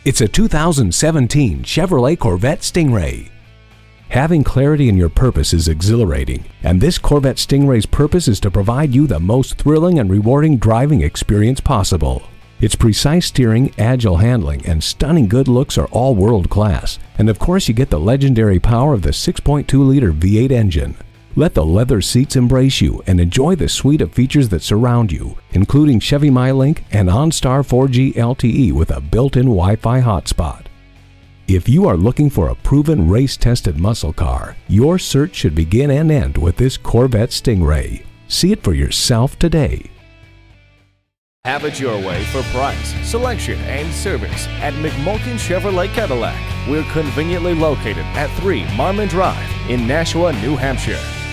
It's a 2017 Chevrolet Corvette Stingray. Having clarity in your purpose is exhilarating, and this Corvette Stingray's purpose is to provide you the most thrilling and rewarding driving experience possible. Its precise steering, agile handling, and stunning good looks are all world class, and of course you get the legendary power of the 6.2-liter V8 engine. Let the leather seats embrace you and enjoy the suite of features that surround you, including Chevy MyLink and OnStar 4G LTE with a built-in Wi-Fi hotspot. If you are looking for a proven race-tested muscle car, your search should begin and end with this Corvette Stingray. See it for yourself today. Have it your way for price, selection, and service at Mulkin Chevrolet Cadillac. We're conveniently located at 3 Marmon Drive in Nashua, New Hampshire.